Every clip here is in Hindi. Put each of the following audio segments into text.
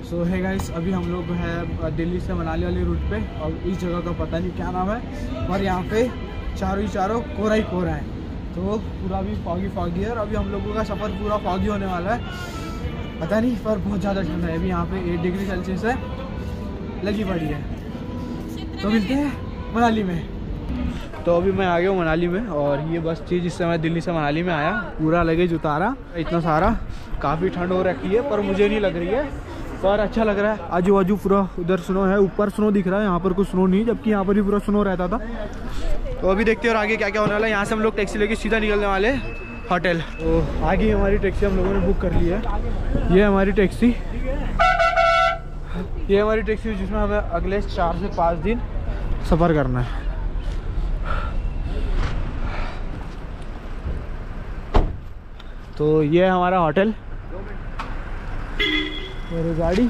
सो है गाइस, अभी हम लोग हैं दिल्ली से मनाली वाली रूट पे और इस जगह का पता नहीं क्या नाम है, और यहाँ पे चारों कोहरा ही कोहरा है, तो पूरा भी फॉगी है। और अभी हम लोगों का सफ़र पूरा फॉगी होने वाला है, पता नहीं, पर बहुत ज़्यादा ठंडा है। अभी यहाँ पे 8 डिग्री सेल्सियस है, लगी पड़ी है। तो मिलते हैं मनाली में। तो अभी मैं आ गया हूँ मनाली में, और ये बस थी जिससे मैं दिल्ली से मनाली में आया। पूरा लगेज उतारा, इतना सारा, काफ़ी ठंड हो रखी है पर मुझे नहीं लग रही है, पर अच्छा लग रहा है। आजू बाजू पूरा उधर स्नो है, ऊपर स्नो दिख रहा है, यहाँ पर कुछ स्नो नहीं, जबकि यहाँ पर भी पूरा स्नो रहता था। तो अभी देखते हैं और आगे क्या क्या होने वाला है। यहाँ से हम लोग टैक्सी लेके सीधा निकलने वाले होटल। तो आगे हमारी टैक्सी हम लोगों ने बुक कर ली है। ये हमारी टैक्सी जिसमें हमें अगले 4 से 5 दिन सफ़र करना है। तो ये है हमारा होटल और गाड़ी।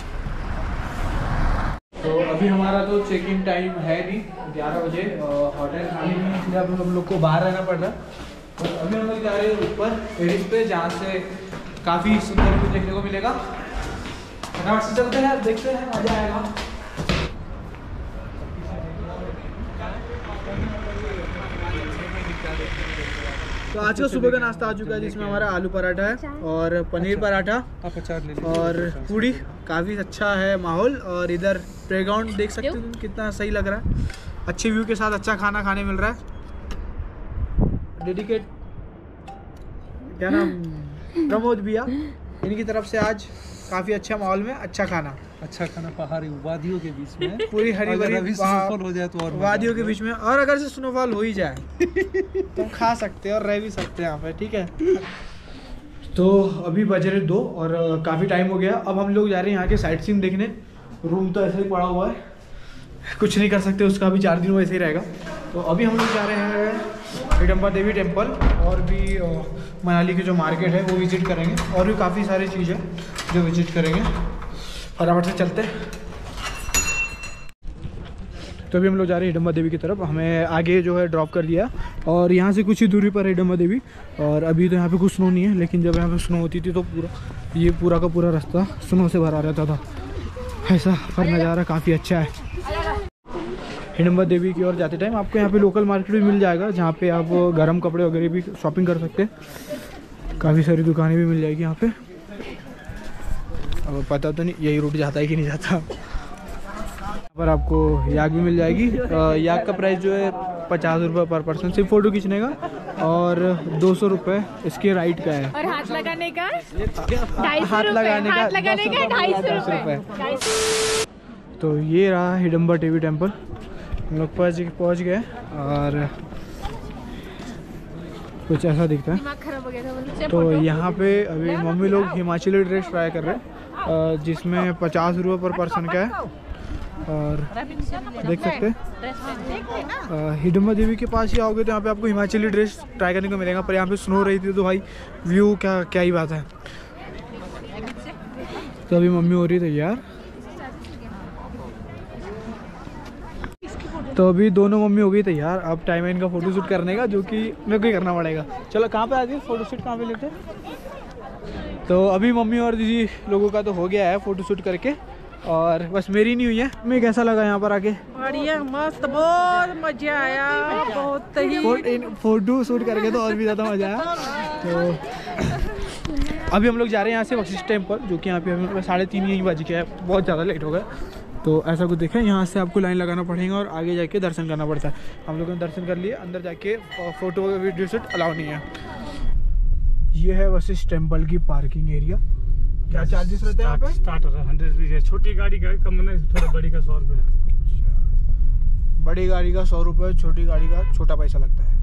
तो अभी हमारा तो चेक इन टाइम है नहीं, 11 बजे होटल खाली नहीं, इसलिए अब हम लोग को बाहर रहना पड़ रहा है। तो अभी हम लोग जा रहे हैं ऊपर टेरिस पे, जहाँ से काफ़ी सुंदर व्यू देखने को मिलेगा। फटाफट से चलते हैं, देखते हैं, मज़ा आएगा। तो आज का सुबह का नाश्ता आ चुका है, जिसमें हमारा आलू पराठा है और पनीर पराठा और पूड़ी। काफ़ी अच्छा है माहौल, और इधर प्लेग्राउंड देख सकते हो कितना सही लग रहा है। अच्छे व्यू के साथ अच्छा खाना खाने मिल रहा है। डेडिकेट क्या नाम, प्रमोद भैया, इनकी तरफ से आज काफ़ी अच्छा माहौल में अच्छा खाना पहाड़ी वादियों के बीच में, पूरी हरी भरी स्नोफॉल हो जाए तो, और वादियों के बीच में, और अगर से स्नोफॉल हो ही जाए तो खा सकते हैं और रह भी सकते हैं यहाँ पे, ठीक है। तो अभी बज रहे 2 और काफ़ी टाइम हो गया। अब हम लोग जा रहे हैं यहाँ के साइट सीन देखने। रूम तो ऐसे ही पड़ा हुआ है, कुछ नहीं कर सकते उसका, अभी 4 दिन वैसे ही रहेगा। तो अभी हम लोग जा रहे हैं हिडम्बा देवी टेम्पल, और भी मनाली की जो मार्केट है वो विज़िट करेंगे, और भी काफ़ी सारी चीज़ें जो विज़िट करेंगे। फटाफट से चलते हैं। तो अभी हम लोग जा रहे हैं हिडम्बा देवी की तरफ। हमें आगे जो है ड्रॉप कर दिया, और यहाँ से कुछ ही दूरी पर हिडम्बा देवी। और अभी तो यहाँ पे कुछ स्नो नहीं है, लेकिन जब यहाँ पे स्नो होती थी तो पूरा का पूरा रास्ता स्नो से भरा रहता था। ऐसा पर नज़ारा काफ़ी अच्छा है। हिडम्बा देवी की ओर जाते टाइम आपको यहाँ पे लोकल मार्केट भी मिल जाएगा, जहाँ पे आप गर्म कपड़े वगैरह भी शॉपिंग कर सकते हैं। काफ़ी सारी दुकानें भी मिल जाएगी यहाँ पे। अब पता तो नहीं यही रूट जाता है कि नहीं जाता। पर आपको याक भी मिल जाएगी। याक का प्राइस जो है 50 रुपये पर पर्सन, सिर्फ फ़ोटो खींचने का, और 200 रुपये इसके राइड का है। और हाथ लगाने का 250 रुपये। तो ये रहा हिडम्बा देवी टेम्पल। हम लोग पहुँच गए, और कुछ ऐसा दिखता है। तो यहाँ पे अभी मम्मी लोग हिमाचली ड्रेस ट्राई कर रहे हैं, जिसमें 50 रुपये पर पर्सन का है। और देख सकते हैं हिडम्बा देवी के पास ही आओगे तो यहाँ पे आपको हिमाचली ड्रेस ट्राई करने को मिलेगा, पर यहाँ पे स्नो रही थी तो भाई व्यू क्या ही बात है। तो अभी मम्मी हो रही तैयार। तो अभी दोनों मम्मी हो गई तैयार। अब टाइम है इनका फ़ोटो शूट करने का, जो कि मेरे को ही करना पड़ेगा। चलो कहाँ पे आ गए, फ़ोटो शूट कहाँ पे लेते। तो अभी मम्मी और दीदी लोगों का तो हो गया है फ़ोटो शूट करके, और बस मेरी नहीं हुई है। मैं कैसा लगा यहाँ पर आके? बढ़िया, मस्त, बहुत मजा आया, बहुत ही। फ़ोटो शूट करके तो और भी ज़्यादा मजा आया। तो अभी हम लोग जा रहे हैं यहाँ से वशिष्ठ टेम्पल, जो कि यहाँ पे हमें 3:30 यहीं बज गया है, बहुत ज़्यादा लेट हो गया। तो ऐसा कुछ देखें, यहाँ से आपको लाइन लगाना पड़ेगा और आगे जाके दर्शन करना पड़ता है। हम लोगों ने दर्शन कर लिए, अंदर जाके फ़ोटो वीडियो शूट अलाउ नहीं है। ये है वशिष्ठ टेम्पल की पार्किंग एरिया। क्या चार्जेस रहते हैं यहाँ पे? स्टार्टर है 100 रुपये, छोटी गाड़ी का कम है, थोड़ा बड़ी का 100 रुपये। बड़ी गाड़ी का 100 रुपये, छोटी गाड़ी का छोटा पैसा लगता है।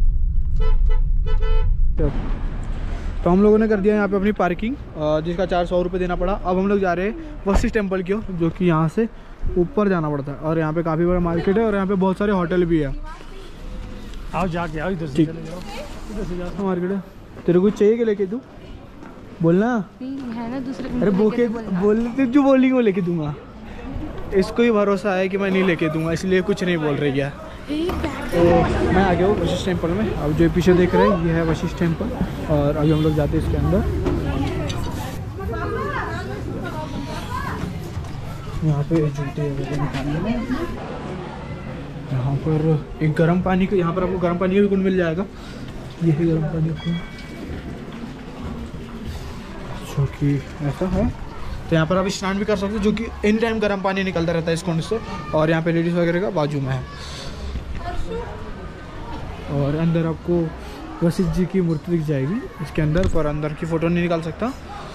तो हम लोगों ने कर दिया यहाँ पे अपनी पार्किंग, जिसका 400 रुपये देना पड़ा। अब हम लोग जा रहे हैं वशिष्ठ टेम्पल की ओर, जो कि यहाँ से ऊपर जाना पड़ता है, और यहाँ पे काफ़ी बड़ा मार्केट है, और यहाँ पे बहुत सारे होटल भी है। आओ जाके आओ, इधर से चले जाओ, इधर से जाओ। मार्केट है, तेरे को चाहिए कि लेके दूँ? बोलना है ना दूसरे। अरे बोल जो बोलेंगे वो लेके दूंगा। इसको ही भरोसा है कि मैं नहीं लेके दूंगा, इसलिए कुछ नहीं बोल रही है। तो मैं आ गया हूँ वशिष्ठ टेम्पल में। अब जो पीछे देख रहे हैं ये है वशिष्ठ टेम्पल, और अभी हम लोग जाते हैं इसके अंदर। यहाँ पे जूते वगैरह निकालने में। यहाँ पर एक गर्म पानी का, यहाँ पर आपको गर्म पानी का भी कुंड मिल जाएगा। ये है गर्म पानी का, जो कि ऐसा है। तो यहाँ पर आप स्नान भी कर सकते हो, जो कि एनी टाइम गर्म पानी निकलता रहता है इस कुंड से। और यहाँ पे लेडीज़ वगैरह का बाजू में है। और अंदर आपको वशिष्ठ जी की मूर्ति दिख जाएगी इसके अंदर, पर अंदर की फ़ोटो नहीं निकाल सकता।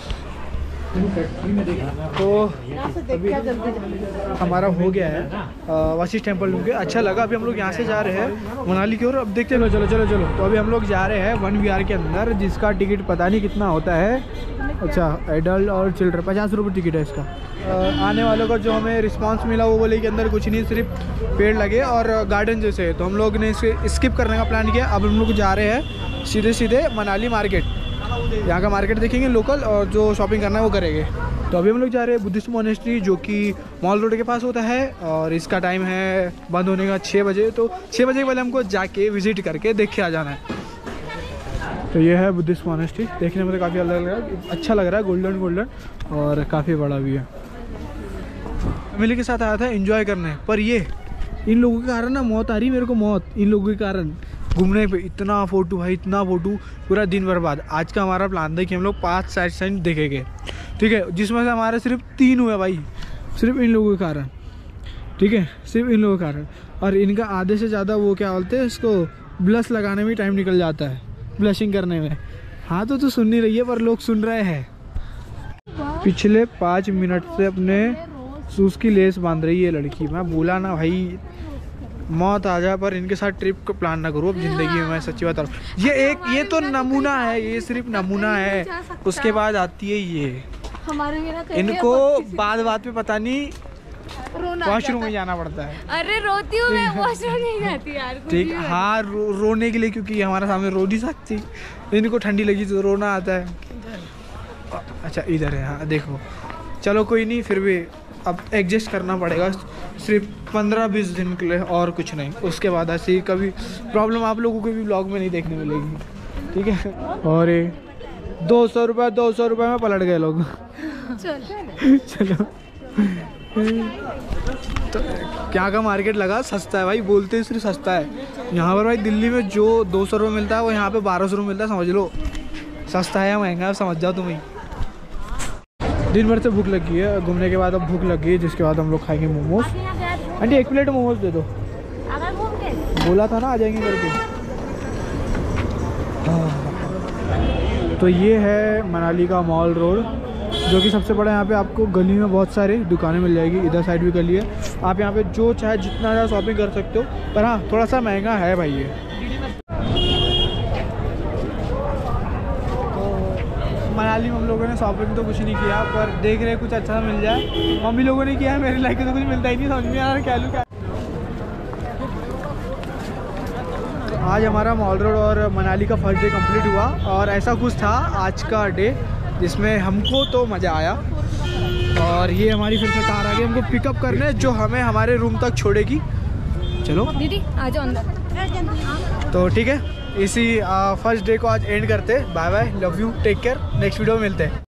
तो अभी हमारा हो गया है वशिष्ठ टेम्पल घूम के। अच्छा लगा। अभी हम लोग यहाँ से जा रहे हैं मनाली की ओर। अब देखते हैं। चलो चलो चलो। तो अभी हम लोग जा रहे हैं 1 VR के अंदर, जिसका टिकट पता नहीं कितना होता है। अच्छा, एडल्ट और चिल्ड्रन 50 रुपये टिकट है इसका। आने वालों का जो हमें रिस्पांस मिला वो बोले कि अंदर कुछ नहीं, सिर्फ पेड़ लगे और गार्डन जैसे है। तो हम लोग ने इसे स्किप करने का प्लान किया। अब हम लोग जा रहे हैं सीधे सीधे मनाली मार्केट। यहाँ का मार्केट देखेंगे लोकल, और जो शॉपिंग करना है वो करेंगे। तो अभी हम लोग जा रहे हैं बुद्धिस्ट मोनेस्ट्री, जो कि मॉल रोड के पास होता है। और इसका टाइम है बंद होने का 6 बजे। तो 6 बजे के पहले हमको जाके विजिट करके देख के आ जाना है। तो ये है बुद्धिस्ट मोनेस्ट्री। देखने में तो काफ़ी अलग लग रहा है, अच्छा लग रहा है, गोल्डन गोल्डन, और काफ़ी बड़ा भी है। फैमिली के साथ आया था एंजॉय करने, पर ये इन लोगों के कारण ना मौत आ रही मेरे को, मौत इन लोगों के कारण। घूमने पे इतना फ़ोटो भाई, इतना फ़ोटो, पूरा दिन बर्बाद। आज का हमारा प्लान था कि हम लोग 5 साइड साइन देखेंगे, ठीक है, जिसमें से हमारे सिर्फ 3 हुए भाई, सिर्फ इन लोगों के कारण, ठीक है, सिर्फ इन लोगों के कारण। और इनका आधे से ज़्यादा वो क्या बोलते हैं इसको, ब्लश लगाने में टाइम निकल जाता है, ब्लशिंग करने में। हाँ तो सुन नहीं रही है, पर लोग सुन रहे हैं। पिछले 5 मिनट से अपने शूज़ की लेस बांध रही है लड़की। मैं बोला ना भाई मौत आ जाए, पर इनके साथ ट्रिप को प्लान ना करो अब ज़िंदगी में। मैं सच्ची बता रहा हूँ। ये तो नमूना है, ये सिर्फ नमूना है। उसके बाद आती है ये, इनको बात बात पे पता नहीं वॉशरूम में जाना पड़ता है। अरे रोती हूँ मैं, वॉशरूम नहीं जाती यार। ठीक, हाँ रोने के लिए, क्योंकि हमारे सामने रो नहीं सकती। इनको ठंडी लगी तो रोना आता है। अच्छा इधर है, हाँ देखो। चलो कोई नहीं, फिर भी अब एडजस्ट करना पड़ेगा, सिर्फ 15-20 दिन के लिए, और कुछ नहीं। उसके बाद ऐसी कभी प्रॉब्लम आप लोगों को भी ब्लॉग में नहीं देखने मिलेगी, ठीक है। और ये 200 रुपये में पलट गए लोग। चलो तो क्या का मार्केट लगा, सस्ता है भाई, बोलते हैं सिर्फ सस्ता है। यहाँ पर भाई दिल्ली में जो 200 रुपये मिलता है वो यहाँ पे 1200 रुपये मिलता है, समझ लो। सस्ता है या महंगा है समझ जाओ तुम ही। दिन भर से भूख लगी है, घूमने के बाद अब भूख लगी है, जिसके बाद हम लोग खाएंगे मोमोज। आंटी 1 प्लेट मोमोज दे दो। बोला था ना आ जाएंगे करके। तो ये है मनाली का मॉल रोड, जो कि सबसे बड़ा। यहाँ पे आपको गली में बहुत सारे दुकानें मिल जाएगी। इधर साइड भी गली है, आप यहाँ पे जो चाहे जितना ज़्यादा शॉपिंग कर सकते हो। पर हाँ थोड़ा सा महंगा है भाई ये। मनाली में हम लोगों ने शॉपिंग तो कुछ नहीं किया, पर देख रहे कुछ अच्छा मिल जाए। मम्मी लोगों ने किया है, मेरे लाइक तो कुछ मिलता ही नहीं, समझ में आ रहा क्या लूँ क्या। आज हमारा मॉल रोड और मनाली का फर्स्ट डे कंप्लीट हुआ, और ऐसा कुछ था आज का डे जिसमें हमको तो मज़ा आया। और ये हमारी फिर से कार आ गई हमको पिकअप करने, जो हमें हमारे रूम तक छोड़ेगी। चलो दीदी आ जाओ अंदर। तो ठीक है, इसी फर्स्ट डे को आज एंड करते। Bye bye, love you, take care, next video में मिलते हैं।